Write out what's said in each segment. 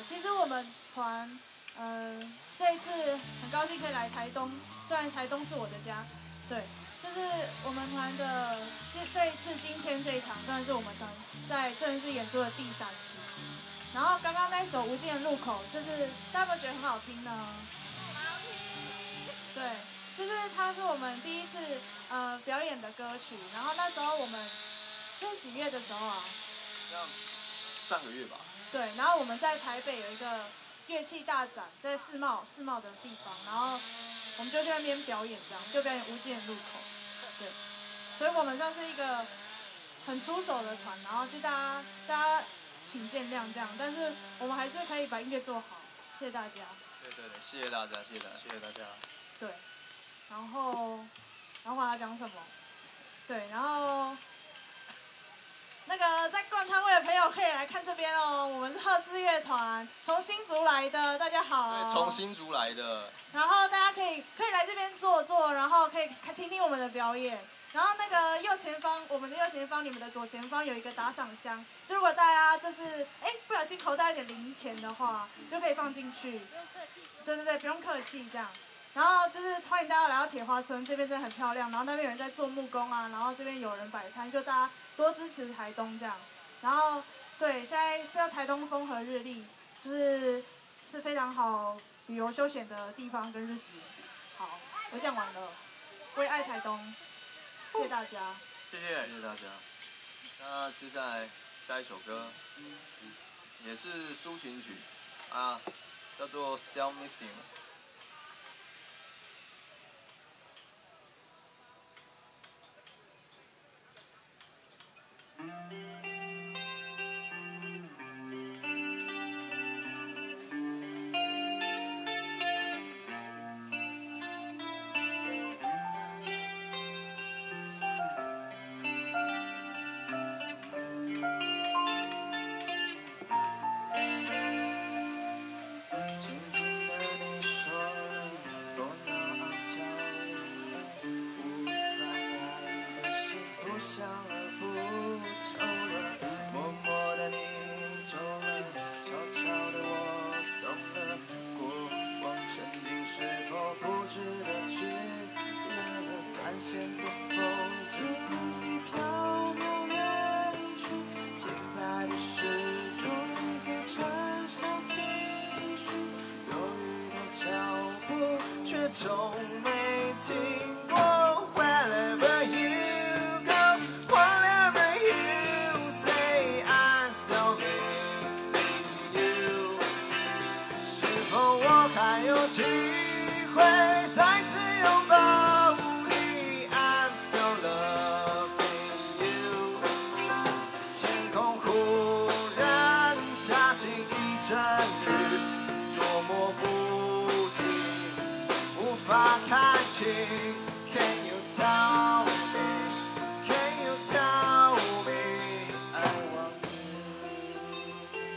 其实我们团，这一次很高兴可以来台东，虽然台东是我的家，对，就是我们团的这一次今天这一场算是我们团在正式演出的第3次。然后刚刚那首《无尽的路口》，就是大家有没有觉得很好听呢？ 好听。 对，就是它是我们第一次表演的歌曲。然后那时候我们是几月的时候啊？ 像上个月吧。 对，然后我们在台北有一个乐器大展，在世贸的地方，然后我们就去那边表演，这样就表演《无尽的路口》。对，所以我们算是一个很出手的团，然后就大家请见谅这样，但是我们还是可以把音乐做好，谢谢大家。 对，谢谢大家，谢谢大家。 对，然后我要讲什么？对，然后那个在逛摊位的朋友可以来看这边哦，我们是赫兹乐团，从新竹来的，大家好。 对，从新竹来的。 然后大家可以来这边坐，然后可以听听我们的表演。然后那个右前方，我们的右前方，你们的左前方有一个打赏箱，就如果大家就是不小心口袋有点零钱的话，就可以放进去。 不用客气。 对，不用客气这样。然后就是欢迎大家来到铁花村，这边真的很漂亮。然后那边有人在做木工啊，然后这边有人摆摊，就大家多支持台东这样。然后对，现在叫台东风和日丽，是非常好旅游休闲的地方跟日子。好，我讲完了，我也爱台东。谢谢大家， 谢谢大家。那接下来下一首歌，也是抒情曲啊，叫做《Still Missing》。 从没停过 Wherever you go, whatever you say, I'm still missing you. 是否我还有机会再次拥抱你 I'm still loving you. 天空忽然下起一阵雨，捉摸不定，无法看清。Can you tell me? Can you tell me? I want you.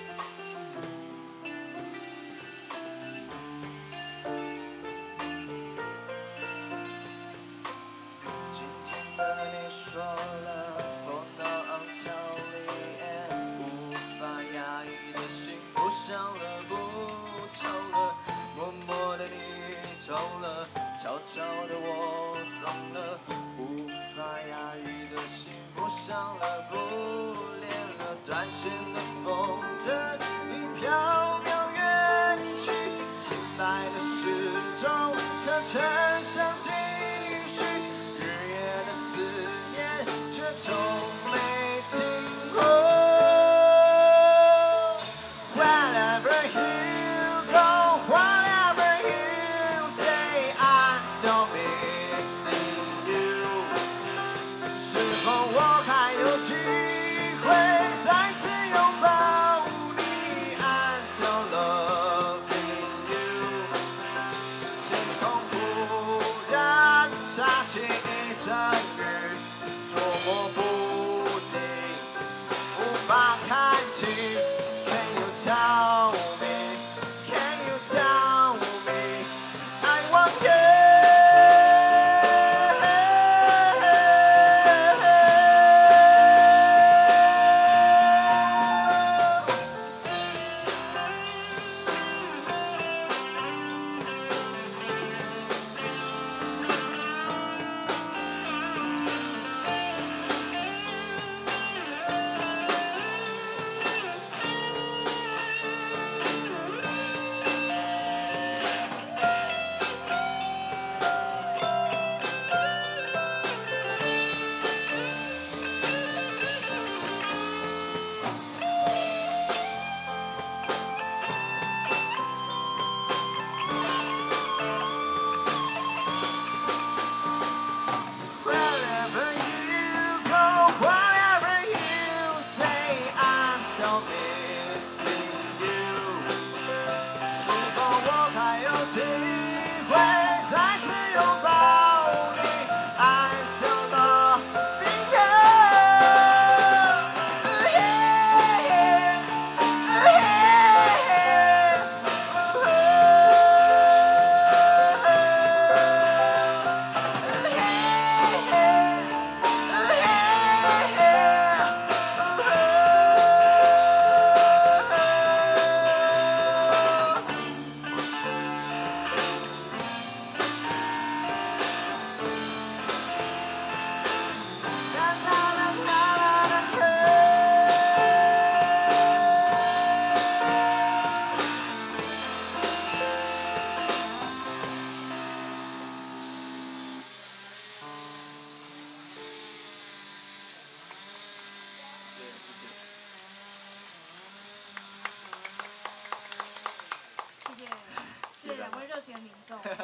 今天的你说了 For now I'm telling and 无法压抑的心不想了不求了，默默的你走了，悄悄的我懂了，无法压抑的心不想了不恋了，短线的风筝已飘渺远去，清白的时钟可乘上继续，日夜的思念却从没停过。Wherever you go, whatever you say, I'm still missing you. 是否我还有机会再次拥抱你 I'm still loving you. 天空忽然下起一阵雨，捉摸不定，无法看清。Can you tell me? Can you tell me? I want you. 谢受。